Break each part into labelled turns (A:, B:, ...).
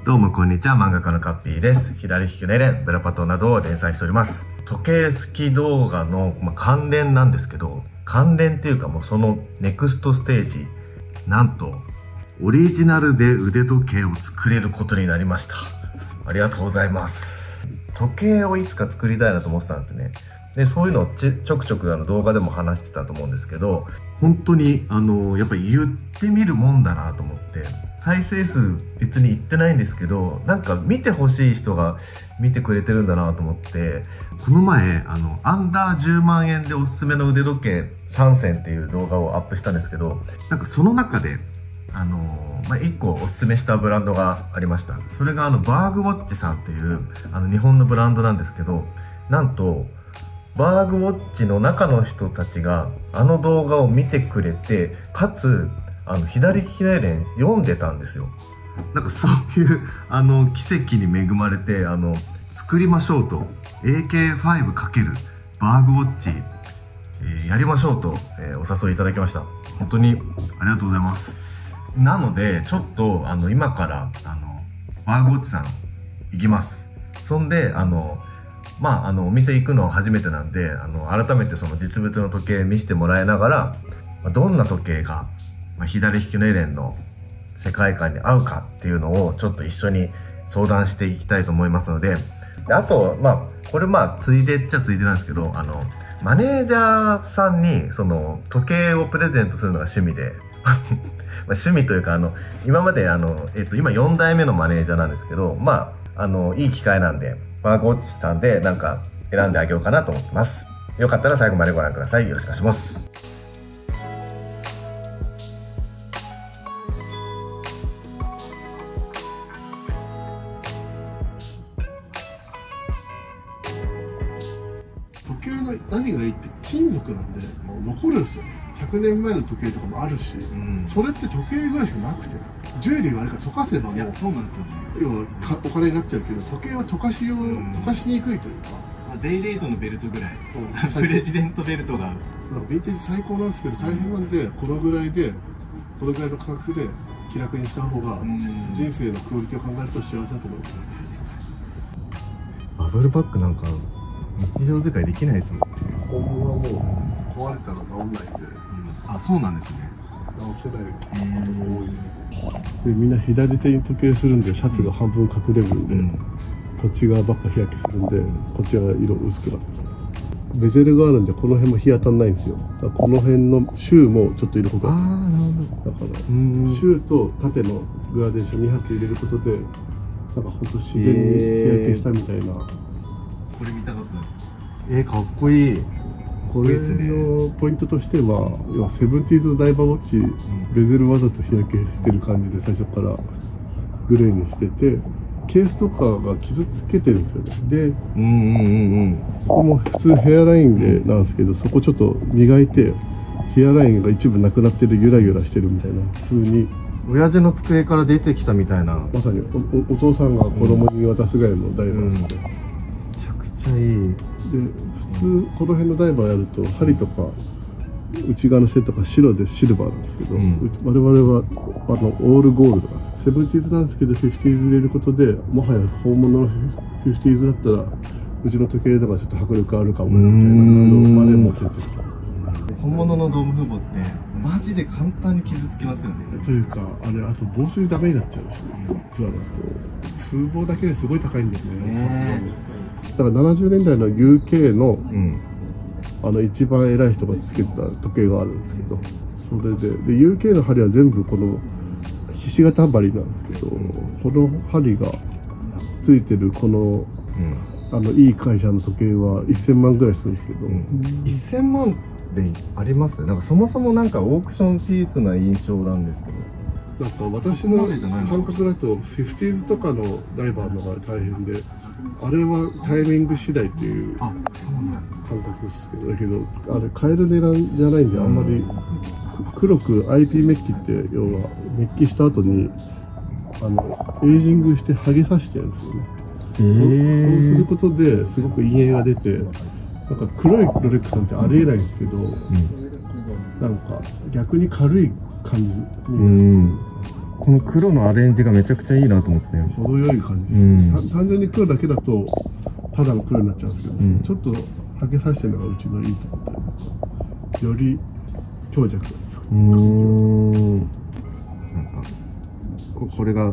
A: どうもこんにちは、漫画家のカッピーです。左利きのエレン、ブラパトなどを連載しております。時計好き動画の、関連なんですけど、関連っていうかもうそのネクストステージ、なんと、オリジナルで腕時計を作れることになりました。ありがとうございます。時計をいつか作りたいなと思ってたんですね。で、そういうのをちょくちょく動画でも話してたと思うんですけど、本当にやっぱり言ってみるもんだなと思って、再生数別に言ってないんですけど、なんか見てほしい人が見てくれてるんだなと思って、この前アンダー10万円でおすすめの腕時計3選っていう動画をアップしたんですけど、なんかその中で1個おすすめしたブランドがありました。それがバーグウォッチさんっていう日本のブランドなんですけど、なんとバーグウォッチの中の人たちが動画を見てくれて、かつ左利きのエレン読んでたんですよ。なんかそういう奇跡に恵まれて作りましょうと AK5× バーグウォッチ、やりましょうと、お誘いいただきました。本当にありがとうございます。なのでちょっと今からバーグウォッチさん行きます。そんでお店行くの初めてなんで改めてその実物の時計見せてもらいながら、どんな時計が、左利きのエレンの世界観に合うかっていうのをちょっと一緒に相談していきたいと思いますので、あとこれついでっちゃついでなんですけど、マネージャーさんにその時計をプレゼントするのが趣味で趣味というか今まで今4代目のマネージャーなんですけど、いい機会なんでバーグウォッチさんでなんか選んであげようかなと思ってます。よかったら最後までご覧ください。よろしくお願いします。
B: 時計の何がいいって金属なんでもう残るんですよね。100年前の時計とかもあるし、それって時計ぐらいしかなくて、ジュエリーがあれから溶かせばもう
C: そうなんですよね。
B: 要はお金になっちゃうけど、時計は溶かしにくいというか、
C: デイデートのベルトぐらいプレジデントベルトが
B: ヴィンテージ最高なんですけど大変なんで、このぐらいの価格で気楽にした方が人生のクオリティを考えると幸せだと思います。
A: バブルバッグなんか日常使いできないですもん。
B: 本物はもう壊れたら直んないんで、
C: そうなんですね。
B: 直せないことが多いで、みんな左手に時計するんでシャツが半分隠れるんで、こっち側ばっか日焼けするんで、こっち側色薄くなってます。ベゼルがあるんでこの辺も日当たんないんですよ。だからこの辺のシューもちょっと色濃くなってる。だからシューと縦のグラデーション2発入れることで、なんかほんと自然に日焼けしたみたいな。
C: これ見たかった
A: かっこいい。
B: これのポイントとしては、要はセブンティーズのダイバーウォッチ、ベゼルわざと日焼けしてる感じで最初からグレーにしてて、ケースとかが傷つけてるんですよね。で、ここも普通ヘアラインでなんですけど、そこちょっと磨いてヘアラインが一部なくなってる、ゆらゆらしてるみたいな風に、
A: 親父の机から出てきたみたいな。
B: まさに お父さんが子供に渡すぐらいのダイバーですね。
A: めちゃくちゃいい。
B: で、普通この辺のダイバーやると針とか内側の線とか白でシルバーなんですけど、我々はオールゴールドがセブンティーズなんですけど、フィフティーズ入れることで、もはや本物のフィフティーズだったらうちの時計とかちょっと迫力あるかもみたいなあれも出てきてます。
C: 本物のドーム風防ってマジで簡単に傷つきますよね。
B: というかあと防水ダメになっちゃうし、プラだと風防だけですごい高いんですね。だから70年代の UK の、一番偉い人がつけてた時計があるんですけど、それで UK の針は全部このひし形針なんですけど、この針がついてるこの、いい会社の時計は1000万ぐらいするんですけど、
A: 1000万でありますね。なんかそもそもなんかオークションピースな印象なんですけど、
B: なんか私の感覚だとフィフティーズとかのダイバーの方が大変で、あれはタイミング次第っていう感覚ですけど、だけどあれ買える値段じゃないんで、あんまり黒く IP メッキって要はメッキした後にエイジングして剥げさせてるんですよね。そうすることですごく陰影が出て、なんか黒いロレックスなんてありえないんですけど、なんか逆に軽い感じになる。
A: この黒のアレンジがめちゃくちゃいいなと思って。
B: 程よい感じですね。単純に黒だけだとただの黒になっちゃうんですけど、ちょっとはけさせてるのがうちのいいと思って、より強弱がつく。
A: なんかこれが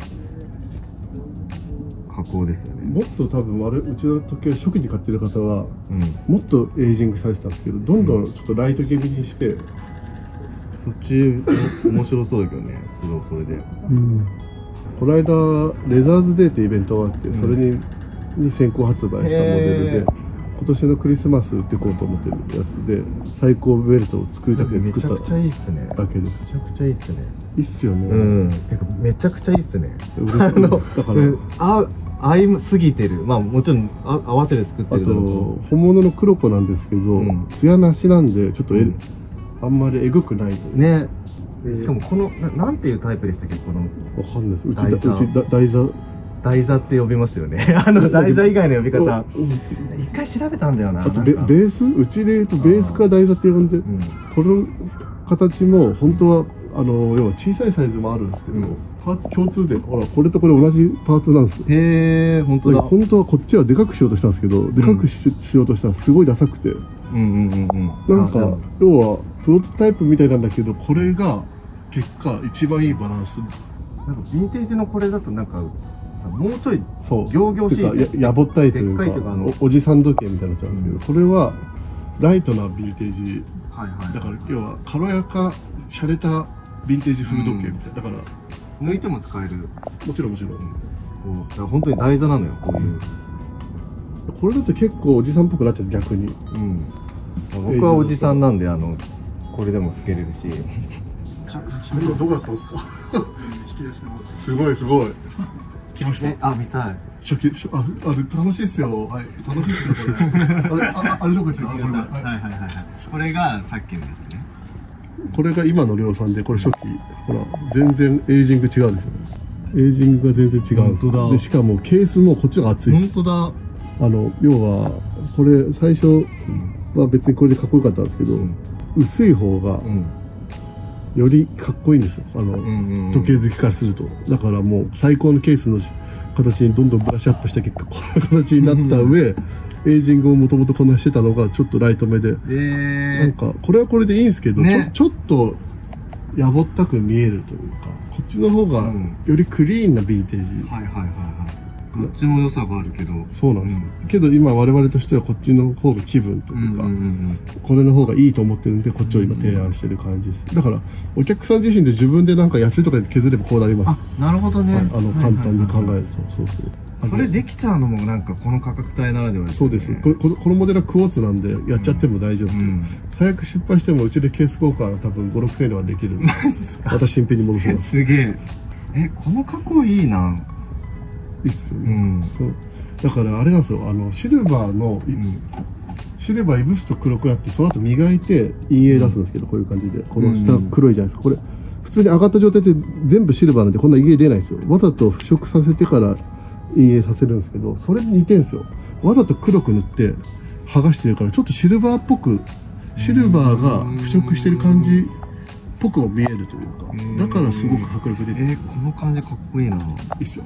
A: 加工ですよね。
B: もっと多分うちの時計初期に買ってる方は、もっとエイジングされてたんですけど、どんどんちょっとライト気味にして、
A: そっち面白そうだけどね。それで、
B: この間レザーズデーってイベントがあって、それに先行発売したモデルで、今年のクリスマス売っていこうと思ってるやつで、最高ベルトを作りたくて作った
A: めちゃくちゃいいっすね。
B: だけです。
A: めちゃくちゃいいっすね。
B: いいっすよね。
A: てかめちゃくちゃいいっすね。
B: だから
A: 合いすぎてる。まあもちろん合わせて作ってるだろうと。
B: 本物の黒子なんですけど、艶なしなんでちょっとあんまりえぐくない
A: ね。しかもこのなんていうタイプでしたっけ、この。
B: わかんないです。うち台座。
A: 台座って呼びますよね。台座以外の呼び方。一回調べたんだよな。
B: あとベース、うちで言うとベースか台座って呼んで、この形も本当は要は小さいサイズもあるんですけど、パーツ共通で、ほらこれとこれ同じパーツなんですよ。
A: へえ、本当だ。
B: 本当はこっちはでかくしようとしたんですけど、でかくしようとしたらすごいダサくて、なんか要はプロトタイプみたいなんだけど、これが結果一番いいバランス。
A: なんかヴィンテージのこれだとなんかもうちょい
B: 仰々しいやぼったいというかおじさん時計みたいになっちゃうんですけど、これはライトなヴィンテージだから、要は軽やか洒落たヴィンテージ風時計みたいな。だから
A: 抜いても使える。
B: もちろんだ
A: から本当に台座なのよ、こういう。
B: これだと結構おじさんっぽくなっちゃう、逆に。
A: 僕はおじさんなんでこれでもつけれるし。
B: どこだったんですか？引き出しの。すごいすごい。来ました。
A: あ、見たい。
B: 初期、あれ楽しいっすよ。はい、楽しいっすよ、これ。あれどこですか？はい。
A: これがさっきのやつね。
B: これが今の量産で、これ初期。ほら、全然エイジング違うでしょ。エイジングが全然違う。
A: 本当だ。
B: で、しかもケースもこっちが厚いです。
A: 本当だ。
B: 要は、これ最初は別にこれでかっこよかったんですけど、薄い方が、よりかっこいいんですよ。時計好きからすると。だからもう最高のケースの形にどんどんブラッシュアップした結果、こんな形になった上、エイジングをもともとこんなしてたのがちょっとライト目で、なんかこれはこれでいいんですけど、ちょっとやぼったく見えるというか、こっちの方がよりクリーンなヴィンテージ。
A: どっちも良さがあるけど。
B: そうなんです。けど今我々としてはこっちの方が気分というか、これの方がいいと思ってるんで、こっちを今提案してる感じです。だからお客さん自身で自分でなんか安いとかで削ればこうなります。
A: あ、なるほどね。
B: 簡単に考えると。そう。
A: それできちゃうのもなんかこの価格帯ならではですね。
B: そうです。このモデルはクォーツなんでやっちゃっても大丈夫。最悪失敗してもうちでケース交換は多分5、6千円ではできる。また新品に戻せます。
A: すげえ。この加工いいな。
B: いいっすよね。そうだからあれなんですよ。シルバーいぶすと黒くなって、その後磨いて陰影出すんですけど、こういう感じでこの下黒いじゃないですか。これ普通に上がった状態で全部シルバーなんでこんな陰影出ないんですよ。わざと腐食させてから陰影させるんですけど、それに似てんですよ。わざと黒く塗って剥がしてるからちょっとシルバーっぽく、シルバーが腐食してる感じっぽくも見えるというか、だからすごく迫力出てる。
A: この感じかっこいいな。い
B: いっすよ。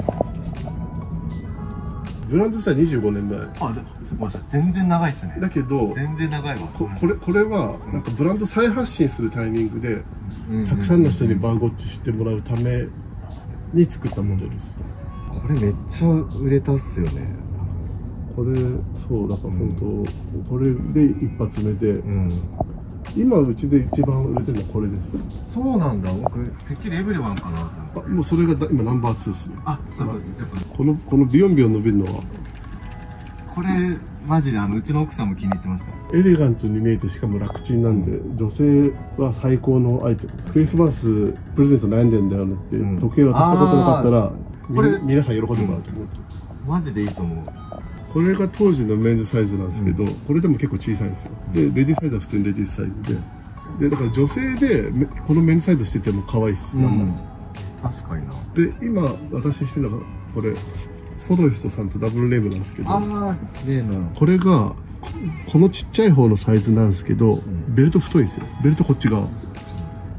B: ブランドしたら25年前。
A: 全然長いっすね。
B: だけど
A: 全然長いわ。
B: これはなんかブランド再発信するタイミングでたくさんの人にバーゴッチしてもらうために作ったモデルです。
A: これめっちゃ売れたっすよね。
B: これそうだから本当、これで一発目で、今うちで一番売れてるのはこれです。
A: そうなんだ。僕てっきりエブリワンかなと思って。
B: もうそれが今ナンバー2ですね。
A: そうです。
B: このビヨンビヨン伸びるのは
A: これマジでうちの奥さんも気に入ってました。
B: エレガントに見えて、しかも楽ちんなんで、女性は最高のアイテムです。クリスマスプレゼント悩んでんだよねって、時計渡したことなかったら皆さん喜んでもらうと思うと、
A: マジでいいと思う。
B: これが当時のメンズサイズなんですけど、これでも結構小さいんですよ。でレディーサイズは普通にレディースサイズで、だから女性でこのメンズサイズしてても可愛いです。
A: 確かにな。
B: で今私してるのがこれソロイストさんとダブルネームなんですけど、これがこのちっちゃい方のサイズなんですけど、ベルト太いんですよ。ベルトこっち側だ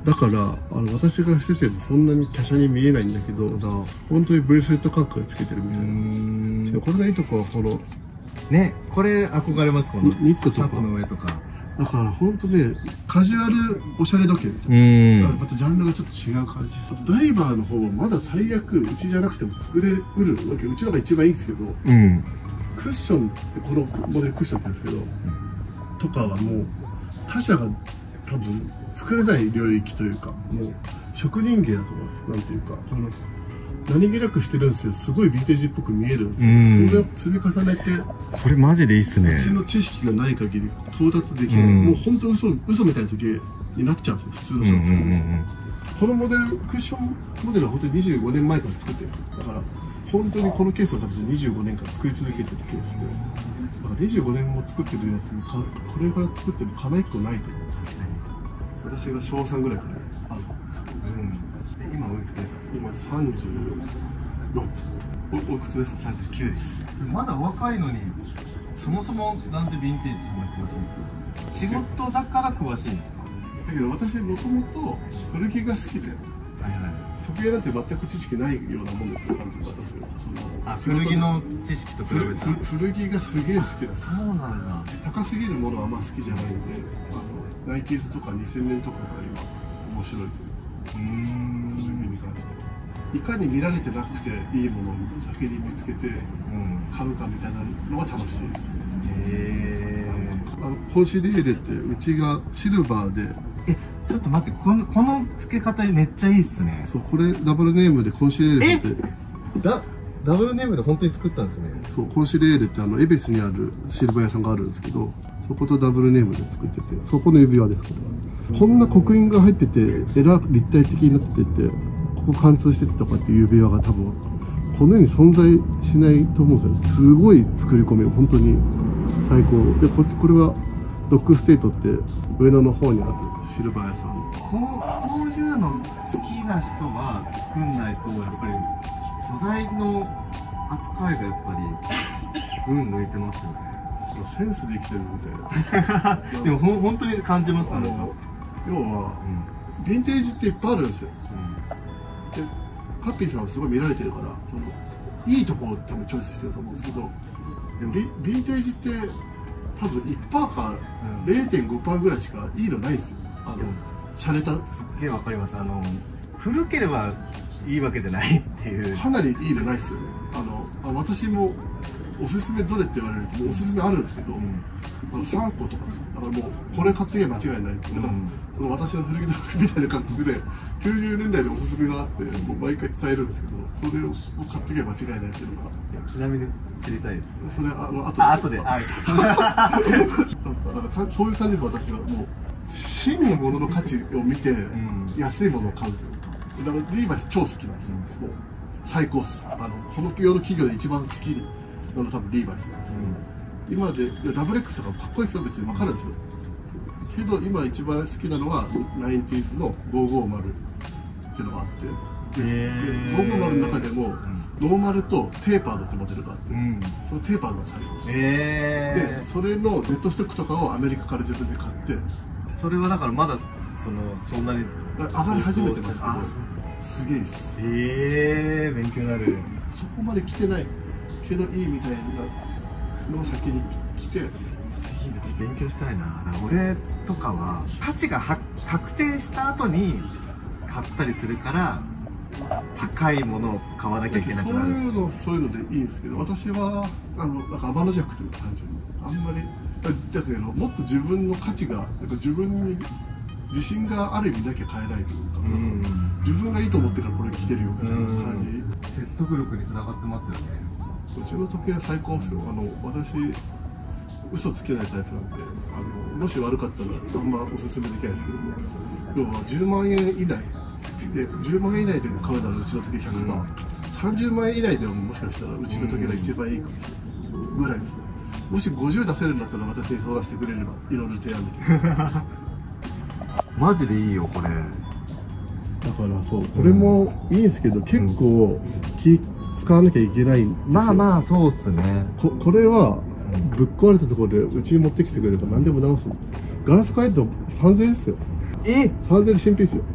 B: だから私がしててもそんなに華奢に見えないんだけど、本当にブレスレット感覚でつけてるみたいな。これのいいとこはこの
C: ね、これ憧れます、この
B: ニットとか
C: シャツの上とか。
B: だから本当ね、カジュアルおしゃれ時計みたいな。またジャンルがちょっと違う感じ。あとダイバーの方はまだ最悪うちじゃなくても作れるわけ。うちのが一番いいんですけど、クッションってこのモデルクッションって言うんですけど、とかはもう他社が多分作れない領域というか、もう職人芸だと思います。なんていうか、何気なくしてるんですけど、すごいヴィンテージっぽく見えるんですよ。それを積み重ねて、
C: これマジでいいっすね。
B: うちの知識がない限り到達できない。もう本当嘘みたいな時計になっちゃうんですよ、普通のシャツ。このモデル、クッションモデルは本当に25年前から作ってるんですよ。だから本当にこのケースは多分25年間作り続けてるケースで、だから25年も作ってるやつにこれから作ってるのかな1個ないと思う。私が小3ぐらいからある。
C: 今おいくつですか？
B: 今36。おいくつですか？39です。
C: まだ若いのに、そもそもなんでヴィンテージそんな詳しいんですか？仕事だから詳しいんですか？
B: だけど私もともと古着が好きで、時計なんて全く知識ないようなもんですよ、私は。
C: 古着の知識と比べたら
B: 古着がすげえ好きです。
C: そうなんだ。
B: 高すぎるものはあんま好きじゃないんで、ナイキーズとか2000年とかが今面白いというか、古着に関していかに見られてなくていいものを先に見つけて買うかみたいなのが楽しいです。コンシリエーレってうちがシルバーで、
C: ちょっと待って、この付け方めっちゃいいっすね。
B: そう、これダブルネームでコンシリエーレって
C: ダブルネームで本当に作ったんですね。
B: そう、コンシリエーレって恵比寿にあるシルバー屋さんがあるんですけど、そことダブルネームで作ってて、そこの指輪ですから。こんな刻印が入ってて、立体的になってて、ここ貫通しててとかっていう指輪が多分、この世に存在しないと思うんですよ。すごい作り込み、本当に最高。で、これはドッグステートって上野の方にあるシルバー屋さん。
C: こういうの好きな人は作んないと、やっぱり素材の扱いがやっぱり抜いてますよね。
B: センスで生きてるみたいな。
C: でも本当に感じます。
B: 要は、ヴィンテージっていっぱいあるんですよ。でハッピーさんはすごい見られてるから、いいとこを多分チョイスしてると思うんですけど、でもヴィンテージって多分 1% か 0.5% ぐらいしかいいのないんですよ。洒落た。
C: すっげえわかります。古ければいいわけじゃないっていう。
B: かなりいいのないですよね。私もおすすめどれって言われるとおすすめあるんですけど、3個とかですよ。だからもうこれ買っていけば間違いないっていうのが、私の古着の服みたいな感覚で90年代でおすすめがあって、もう毎回伝えるんですけど、それを買っていけば間違いないっていうのが。
C: ちなみに知りたいです。
B: それ後で。そういう感じで私はもう真に物の価値を見て安いものを買うというか、だからリーバイス超好きなんですよ。もう最高っす。この世の企業で一番好きなの多分リーバイスなんですよ。今までダブル X とかかっこいいですよ、別に分かるんですよ。けど今一番好きなのは 90s の550っていうのがあって、550の中でもノーマルとテーパードってモデルがあって、そのテーパードが最高です。でそれのデッドストックとかをアメリカから自分で買って、
C: それはだからまだそんなに
B: 上がり始めてますけど、すげえっす。
C: 勉強になる。
B: そこまで来てないけどいいみたいなのを先に来て、
C: 勉強したいな。俺とかは価値が確定した後に買ったりするから高いものを買わなきゃいけなくなる。
B: そういうのでいいんですけど、私はなんか天の弱というか、単純にあんまりだけど、もっと自分の価値が自分に自信がある意味だけ変えないというか、自分がいいと思ってからこれ着てるよみたいな感じ。
C: 説得力につながってますよね。
B: うちの時計は最高ですよ。私嘘つけないタイプなんで、もし悪かったらあんまおすすめできないですけども、要は10万円以内で10万円以内で買うならうちの時計 100%、30万円以内でももしかしたらうちの時計が一番いいかもしれないぐらいですね。もし50出せるんだったら私に相談してくれればいろいろ提案できる。
C: マジでいいよこれ。
B: だからそう、これもいいんですけど、結構気使わなきゃいけないんですよ。
C: まあそうっすね。
B: これはぶっ壊れたところでうちに持ってきてくれれば何でも直す。ガラス変えると3000円ですよ。3000円で新品ですよ。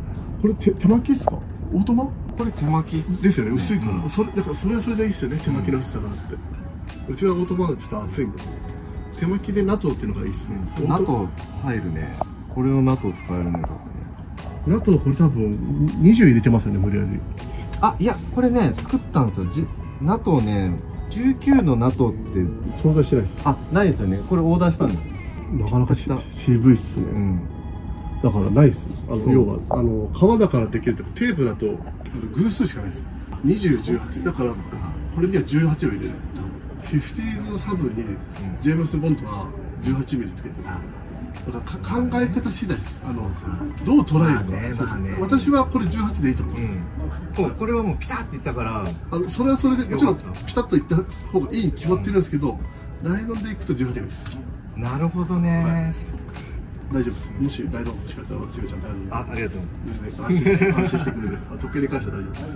B: これ手巻きっすか？オートマ？
C: これ手巻き
B: ですよね、薄いから。だからそれはそれでいいっすよね、手巻きの薄さがあって。うちはオートマはちょっと厚いんで。手巻きで NATO っていうのがいいっすね。
C: NATO 入るね。これの NATO 使えるね、多分ね。
B: NATO これ多分20入れてますよね、無理やり。
C: あ、いや、これね、作ったんですよ。NATO ね、19の NATO って
B: 存在してないです。
C: あ、ないですよね。これオーダーしたんですよ。
B: なかなか渋いっすね。
C: うん。
B: だからないっす。要は、革だからできるとか、テープだと偶数しかないです。20、18。だから、これには18を入れる。50s のサブに、ジェームス・ボンドは18ミリつけてる。だから考え方次第です。どう捉えるか。私はこれ18でいいと思います。
C: これはもうピタッていったから、
B: それはそれで、もちろんピタッといった方がいいに決まってるんですけど、ライノンでいくと18です。
C: なるほどね。
B: 大丈夫です。もしライノン欲しかったら私がちゃんとやるんで。
C: ありがとうございます。
B: 全然安心してくれる。時計に関しては大丈夫です。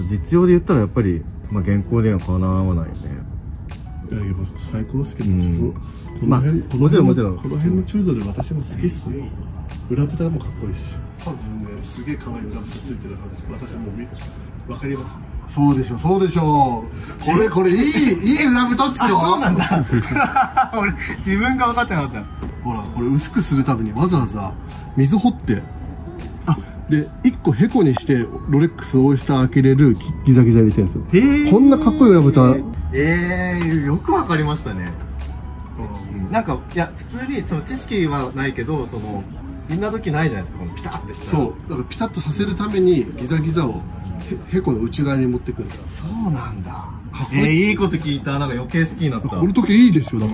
C: 実用で言ったらやっぱり、まあ現行ではかなわないよね。
B: いや、最高ですけど、ちょっと、こ
C: まあもちろん
B: の辺のチュードル私も好きっすよ。裏蓋もかっこいいし。多分ね、すげえ可愛い裏蓋ついてるはずです。私もわかります。そうでしょ、そうでしょ。これいい裏蓋っすよ。
C: そうなんだ。俺、自分が分かってなかった。
B: ほら、これ薄くするためにわざわざ水掘って、で、1個ヘコにして、ロレックスオイスター開けれるギザギザ入れてるんですよ。こんなかっこいい裏蓋。
C: よくわかりましたね。なんか、いや、普通に、その知識はないけど、みんな時ないじゃないですか、このピタッてした。
B: そう。だからピタッとさせるために、ギザギザをヘコの内側に持ってくるんです。
C: そうなんだ。いいこと聞いた。なんか余計好きになった。
B: この時いいですよ、だから。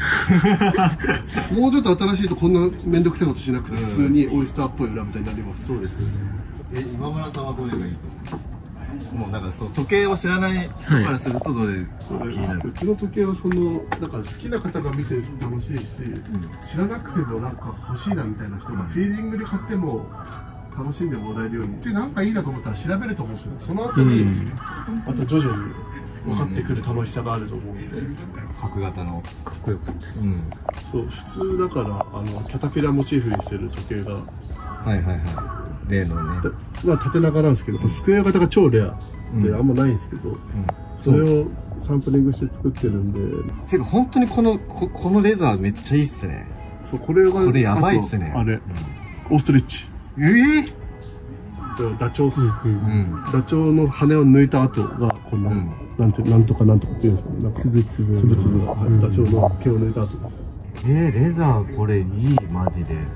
B: もうちょっと新しいとこんなめんどくさいことしなくて、普通にオイスターっぽい裏蓋になります。
C: そうですよね。今村さんはどれがいいと思う？もうなんか時計を知らない人からするとどれ気になる？
B: うちの時計はだから好きな方が見て楽しいし、知らなくてもなんか欲しいなみたいな人がフィーリングで買っても楽しんでもらえるようにで、なんかいいなと思ったら調べると思うんですよ。その後にまた徐々に分かってくる楽しさがあると思うんで。
C: 角型の
D: かっこよかったです。
B: そう、普通だからキャタピラモチーフにしてる時計が、
C: はいはいはい、例のね、
B: まあ縦長なんですけど、スクエア型が超レアであんまないんですけど、それをサンプリングして作ってるんで。
C: ていうか本当にこのレザーめっちゃいいっすね。
B: そう、これ
C: やばいっすね。
B: あれ、オーストリッチ。ダチョウっす。ダチョウの羽を抜いた後がこんな、なんとかっていうんですかね。つぶつぶが、ダチョウの毛を抜いた後です。
C: レザーこれいい、マジで。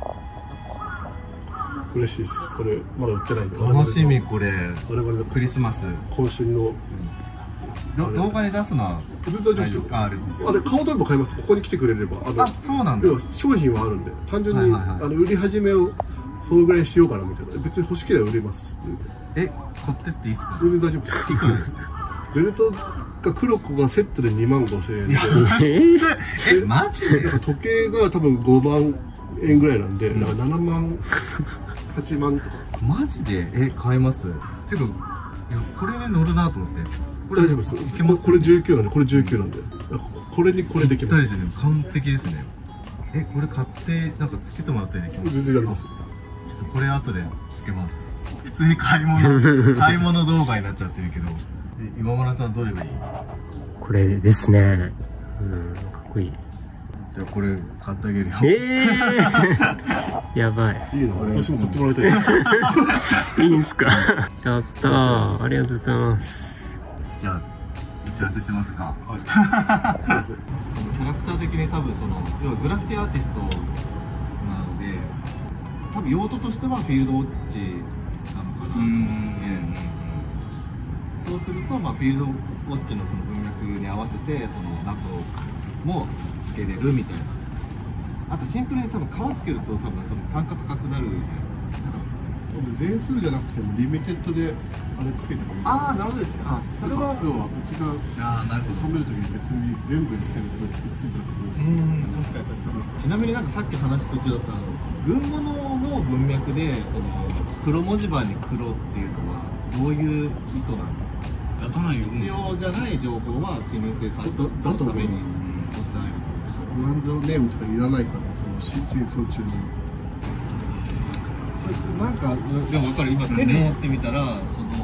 B: 嬉しいです。これまだ売ってないんで。
C: 楽しみ、これ。
B: 我々の
C: クリスマス。
B: 渾身の。
C: 動画に出すのは
B: ずっと大丈夫ですよ。あれ顔とれば買います。ここに来てくれれば。
C: そうなんだ。
B: 商品はあるんで、単純に売り始めをそのぐらいしようかなみたいな。別に欲しければ売れます。
C: 買ってっていいですか？
B: 全然大丈夫です。いくらですか？ベルトが黒子がセットで25,000円で。
C: マジで？
B: 時計が多分5万円ぐらいなんで、だから7万、8万とか。
C: マジで？買います？てか、これに乗るなと思って。
B: 大丈夫ですよ。これ19なんで、これ19なんで。これにこれできます。
C: 完璧ですね。これ買ってなんかつけてもらったりできます？
B: 全然やります。
C: ちょっとこれ後でつけます。普通に買い物動画になっちゃってるけど。今村さんどれがいい？
D: これですね。かっこいい。
C: じゃあこれ買ってあげるよ。
D: やばい。
B: いいな、私も買ってもらいたいです。
D: いいんすか？やったー。ありがとうございます。
C: じゃあ打ち合わせしますか。はい。キャラクター的に多分要はグラフィティアーティストなので、多分用途としてはフィールドウォッチなのかな。そうすると、フィールドウォッチのその文脈に合わせてナトもつけれるみたいな。あとシンプルに多分皮つけると多分単価高くなる。
B: 全数じゃなくてもリミテッドであれつけてもいい。
C: なるほどですね。それは
B: 要はうちが染めるときに別に全部にしてるつもりついてなくてもいいです。
C: 確かに。ちなみになんかさっき話した途中だった軍物の文脈で黒文字盤に黒っていうのはどういう意図なんですか？必要じゃない情報は視認性されるために抑える。
B: ブランドネームとかいらないから、戦争中に。
C: なんかでも分かる、今手に持ってみたら、その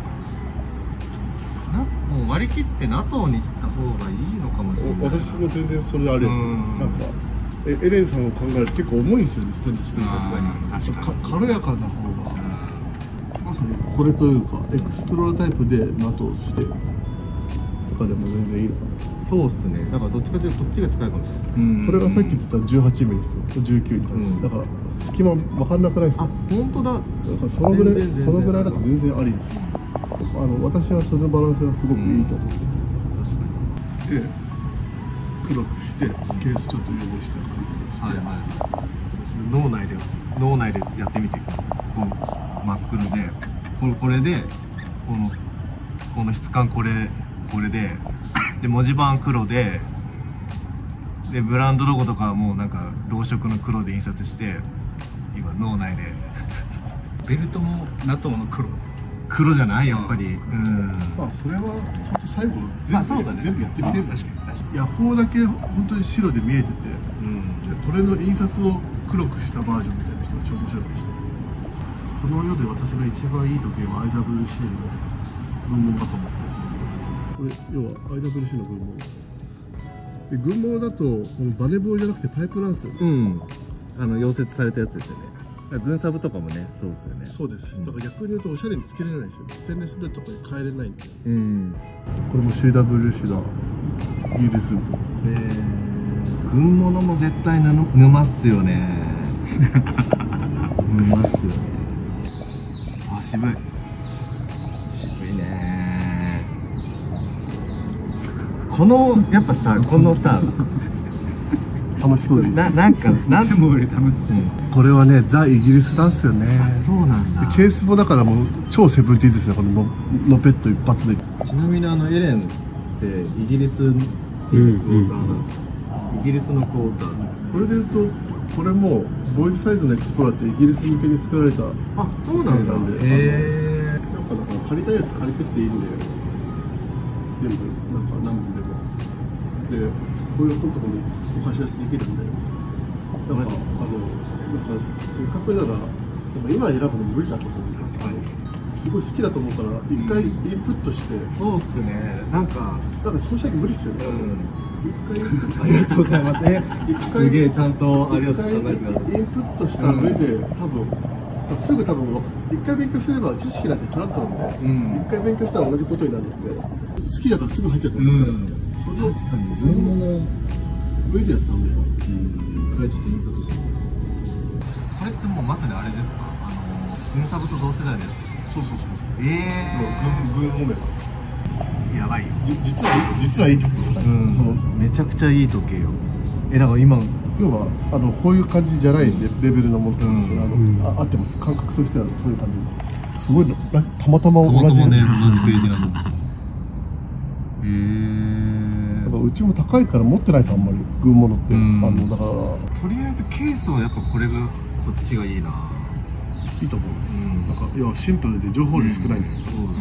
C: もう割り切ってNATOにした方がいいのかもしれない。
B: 私も全然それあれですよ。なんかエレンさんを考えると結構重いんですよね、ステンレスって。軽やかな方が、まさにこれというかエクスプローラータイプで NATO してとかでも全然いいのかな。
C: そうっすね。だからどっちかというとこっちが近いかもしれない。
B: これがさっき言った18ミリですよ、19に対して、だから隙間分かんなくないですか。
C: 本当だ。
B: だからそのぐらいだと全然ありです。私はそのバランスがすごくいいと思って、で黒くしてケースちょっと汚した感じにして、
C: 脳内でやってみて、ここ真っ黒で、これでこの質感これで文字盤黒でブランドロゴとかはもうなんか同色の黒で印刷して、今脳内で
E: ベルトも NATO の
C: 黒じゃないやっぱり。
B: まあそれは本当最後全部やってみてる。
E: 確かに
B: ヤホーだけ本当に白で見えてて、これの印刷を黒くしたバージョンみたいな人が超面白いかもしれないです。この世で私が一番いい時計は IWC の軍門だと思って、これ要は IWC の軍門で、軍門だとこのバネ棒じゃなくてパイプなんですよね。
C: 溶接されたやつですよね。軍サブとかもね、そうですよね。
B: そうです。だから逆に言うとおしゃれにつけれないですよね。ステンレスベルとかに変えれないんで。これも CWC だ。いいです。
C: 軍物も絶対沼っすよね。沼っすよね。あ、渋いね。やっぱさ、このさ
B: 楽しそうです。
C: なんか
E: いつもより楽しそう。
B: これはね、ザ・イギリスなんですよね。
C: そうなんだ。
B: ケースもだからもう超セブンティーズですね、このノペット一発で。
C: ちなみにエレンってイギリスっていうクォーターなんです。イギリスのクォーター。
B: それでいうと、これもボーイズサイズのエクスプローラーってイギリス向けに作られた。
C: あ、そうなんだ。
B: なんかだから借りたいやつ借りてっていいんで、全部なんか何本でも。で、こういう本とかもお貸し出しできるんで。だからなんかせっかくなら、でも今選ぶの無理だと思うんですけど、すごい好きだと思うから一回インプットして。
C: そうっすね。なんか
B: 少しだけ無理っすよね。一回
C: ありがとうございます。すげえちゃんとありがとうございます。
B: インプットした上ですぐ一回勉強すれば知識なんてフラットなんで、一回勉強したら同じことになるんで、好きだからすぐ入っちゃったんですけど、確かにその上でやった方が
C: 一回ちょっとインプットします。これってもうまさにあれですか、軍サブと同世代のやつ。
B: そう。もう軍オメガです。
C: やばいよ。
B: 実はいい時計。
C: めちゃくちゃいい時計よ。だから今
B: 要はこういう感じじゃないレベルのものなんですよ。合ってます。感覚としてはそういう感じ。すごいたまたま同じ
C: ね、同じページなの。
B: うちも高いから持ってないです、あんまり軍物って。だから
C: とりあえずケースはやっぱこっちがいいな。
B: いいと思うんです。なんか要はシンプルで情報量少ないんです。
C: そうだね。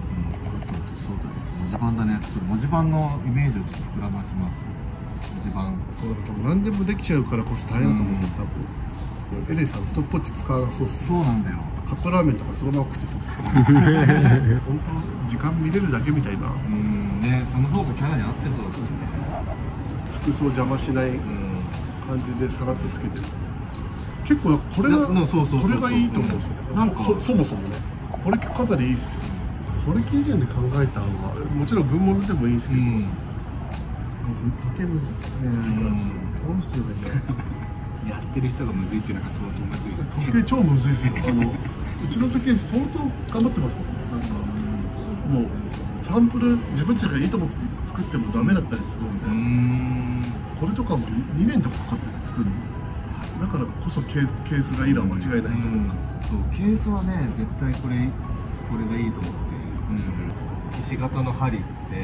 C: 文字盤だね。ちょっと文字盤のイメージをちょっと膨らませます。文字盤。
B: そうだと何でもできちゃうからこそ大変だと思うんですよ、多分。エレンさんストップウォッチ使わなそうっす。
C: そうなんだよ。
B: カップラーメンとかそのまま食ってそうっす。本当時間見れるだけみたいな。
C: ね、その方がキャラに合ってそうですよね。
B: 服装邪魔しない感じでさらっとつけてる。結構これがいいと思うんですよ。なんかそもそもね、これかなりいいっすよ。これ基準で考えたのはもちろん軍物でもいいんですけど、時計むずっすね。どうすればいいんだろう。
E: やってる人がむずいっていうのが相当むずいです。
B: 時計超むずいっすよ。うちの時計相当頑張ってますもん。なんかもうサンプル自分たちがいいと思って作ってもダメだったりするんで、これとかも2年とかかかって作るの。だからこそケースがいいのは間違いないと思う。
C: そう、ケースはね、絶対これがいいと思って。ひし形の針って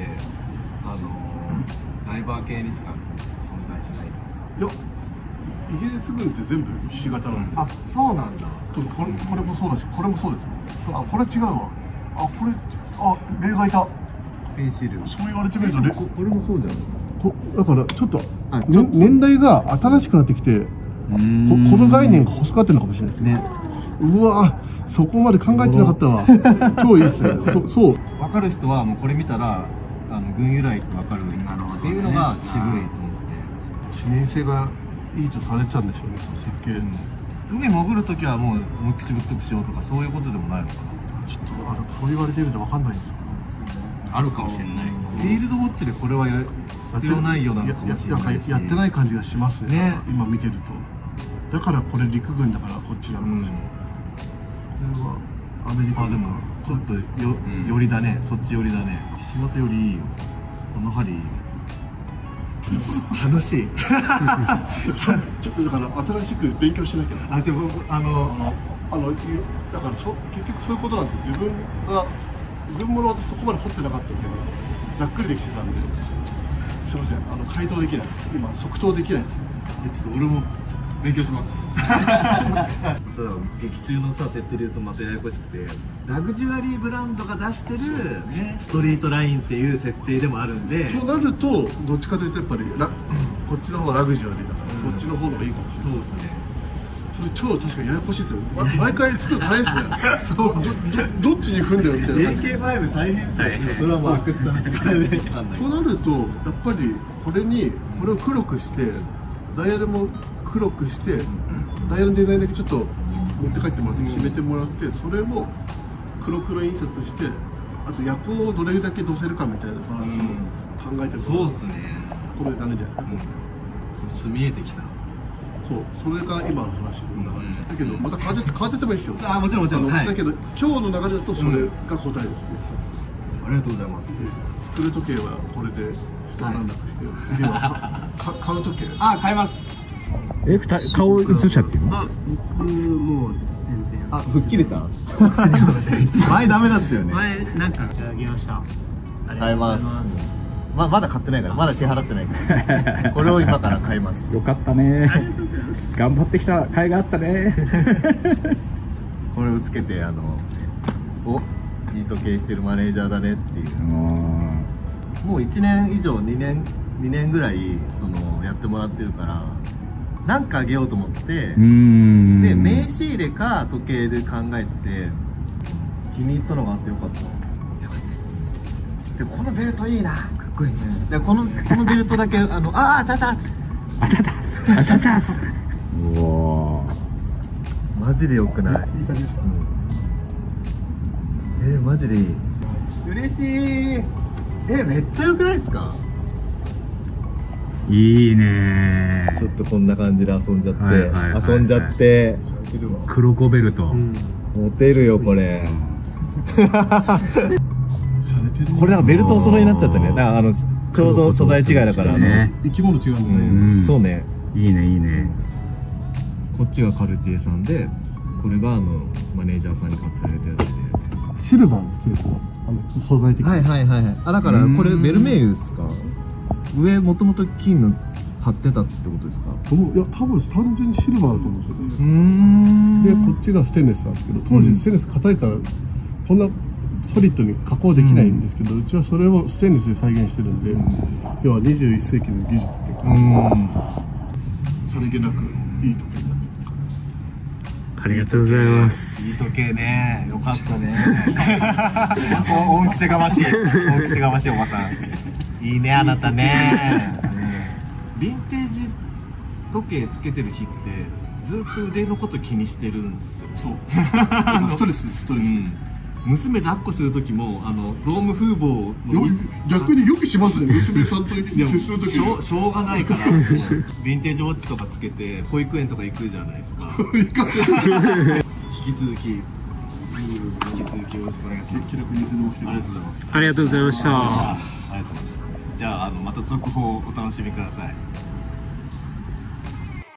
C: ダイバー系にしか存在しないんですか？
B: いや、イギリス軍って全部ひし形なんで。
C: あ、そうなんだ。
B: これもそうだし、これもそうですよ。あ、これ違うわ。例外だ。
C: ペンシル。
B: そう言われてみると
C: これもそうじゃない。
B: だからちょっと年代が新しくなってきて、この概念が細かってるのかもしれないですね。 うわ、そこまで考えてなかったわ。超いいっすね。そう。
C: 分かる人はもうこれ見たら軍由来って分かるっていうのが渋いと思って。
B: 視認性がいいとされてたんでしょうね、その設計。
C: 海潜るときはもう思いっきりぶっとくしようとかそういうことでもないのかな。
B: ちょっとそう言われてみると分かんないんですか。
E: あるかもしれない。
C: フィールドウォッチでこれは必要ないようなのかもしれないし、
B: やってない感じがしますね、今見てると。だからこれ陸軍だからこっちなのかもしれない。これはアメリカ
C: でもちょっと寄りだね、そっち寄りだね。仕事よりいいよ、この針楽しい。
B: ちょっとだから新しく勉強しなきゃ。
C: でも
B: だから結局そういうことなんです。自分も私そこまで掘ってなかったけどざっくりできてたんで、すいません、回答できない、今即答できないです。
C: ちょっと俺も勉強します。ただ劇中のさ設定で言うとまたややこしくて、ラグジュアリーブランドが出してるストリートラインっていう設定でもあるんで、
B: となるとどっちかというとやっぱりこっちの方がラグジュアリーだから、そっちの方がいいかもしれない。
C: そうですね。
B: それ超確かにややこしいですよ。毎回作るの大変ですね。どっちに踏んでるみたいな感じ。
C: AK5 大変ですよ。それはもう阿久津さんの力で分かんない。
B: となるとやっぱりこれを黒くしてダイヤルも黒くしてダイヤルのデザインだけちょっと持って帰ってもらって決めてもらって、それを黒印刷してあと夜光をどれだけ出せるかみたいなバランスを考えてる。
C: そうですね。
B: これダメじゃないですか。
C: 見えてきた。
B: そう、それが今の話の流れです。だけどまた変わっててもいいですよ。
C: もちろんもちろん。
B: だけど今日の流れだとそれが答えですね。
C: ありがとうございます。
B: 作る時計はこれで一段落して、次は買う時計。
C: 買います。
D: 顔映しちゃってるの？
F: 僕もう全然。
C: 吹っ切れた？前ダメだったよね。
F: 前なんかいただきました。
C: 買います。まだ買ってないから、まだ支払ってないからこれを今から買います。
D: よかったね。頑張ってきた甲斐があったね。
C: これをつけていい時計してるマネージャーだねっていう。もう1年以上2年ぐらいやってもらってるから、なんかあげようと思ってて、で名刺入れか時計で考えてて気に入ったのがあってよかった。
F: よかったです。
C: でこのベルトいいな。
F: かっこいいです。
C: でこのベルトだけあちゃちゃす。
D: うわ
C: マジで良くない？
B: いい感じでした。
C: マジでいい。嬉しい。めっちゃ良くないですか？
D: いいね。
C: ちょっとこんな感じで遊んじゃって
D: 黒子ベルト、
C: モテるよこれ。これだからベルトお揃いになっちゃったね。だからちょうど素材違いだから
B: 生き物違うんだね。
C: そうね。
D: いいね。
C: こっちがカルティエさんで、これがマネージャーさんに買ってあげたやつで、
B: シルバーのケースは素材的に。
C: だからこれベルメイユですか？上もともと金の貼ってたってことですか？
B: いや多分単純にシルバーだと思うんですよ。でこっちがステンレスなんですけど、当時ステンレス硬いからこんなソリッドに加工できないんですけど、うちはそれをステンレスで再現してるんで、要は21世紀の技術って感じです。さりげなくいい時計になってる。
D: ありがとうございます。
C: いい時計ね。よかったね。恩着せがましいおばさん。いいねあなたね。ヴィンテージ時計つけてる日ってずっと腕のこと気にしてるんですよ。
B: そう。ストレス。
C: 娘抱っこする時もドーム風貌の
B: 逆によくしますね。娘さんと接する時
C: しょうがないからヴィンテージウォッチとかつけて保育園とか行くじゃないですか。引き続きよろしくお願いします。
B: 気楽にいつでも来てください。
F: ありがとうございました。
C: ありがとうございます。じゃあまた続報をお楽しみください。